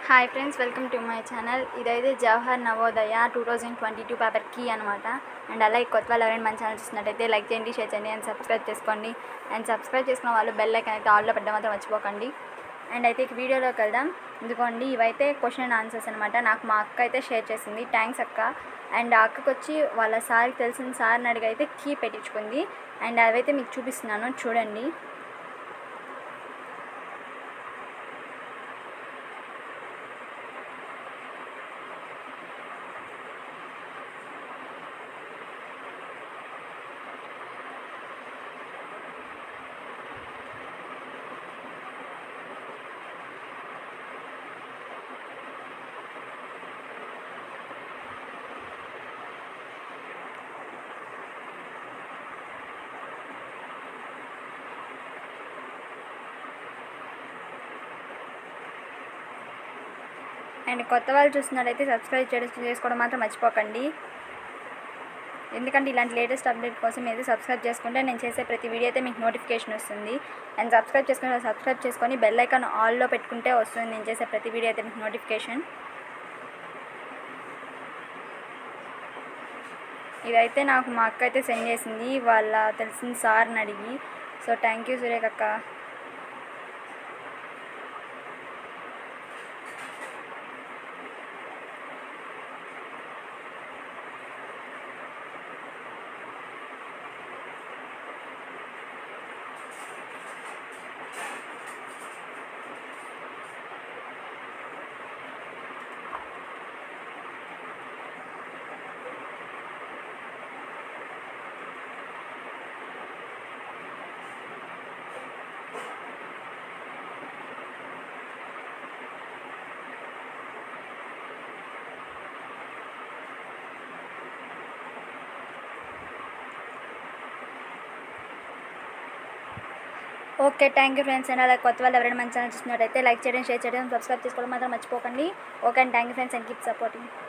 Hi friends, welcome to my channel. ఇదైతే Jawahar Navodaya 2022 paper key అనమాట. And అలాగే కొత్త వాళ్ళు ఎవరైనా మన ఛానల్ చూసినట్టయితే లైక్ చేయండి, షేర్ చేయండి అండ్ సబ్స్క్రైబ్ చేసుకోండి. అండ్ సబ్స్క్రైబ్ చేసుకున్న వాళ్ళు బెల్ ఐకాన్ అయితే ఆల్లో పెట్టడం మాత్రం మర్చిపోకండి. అండ్ అయితే వీడియోలోకి వెళ్దాం. ఇదిగోండి, ఇవైతే క్వశ్చన్ అండ్ ఆన్సర్స్ అనమాట. నాకు మా అక్క అయితే షేర్ చేసింది. థ్యాంక్స్ అక్క. అండ్ ఆ అక్కకు వచ్చి వాళ్ళ సార్కి తెలిసిన సార్ని అడిగి అయితే కీ పెట్టించుకుంది. అండ్ అవైతే మీకు చూపిస్తున్నాను, చూడండి. అండ్ కొత్త వాళ్ళు చూస్తున్నట్టయితే సబ్స్క్రైబ్ చేసుకోవడం మాత్రం మర్చిపోకండి. ఎందుకంటే ఇలాంటి లేటెస్ట్ అప్డేట్ కోసం అయితే సబ్స్క్రైబ్ చేసుకుంటే నేను చేసే ప్రతి వీడియో అయితే మీకు నోటిఫికేషన్ వస్తుంది. అండ్ సబ్స్క్రైబ్ చేసుకొని బెల్ ఐకాన్ ఆల్లో పెట్టుకుంటే వస్తుంది నేను చేసే ప్రతి వీడియో అయితే మీకు నోటిఫికేషన్. ఇదైతే నాకు మా అక్క అయితే సెండ్ చేసింది వాళ్ళ తెలిసిన సార్ని అడిగి. సో థ్యాంక్ యూ సురేఖ అక్క. Okay, thank you friends. And అలా కొత్త వాళ్ళు ఎవరైనా మన ఛానల్ చూసినట్టయితే లైక్ చేయడం, షేర్ చేయడం, సబ్స్క్రైబ్ చేసుకోవడం మాత్రం మర్చిపోకండి. Okay and thank you friends and keep supporting.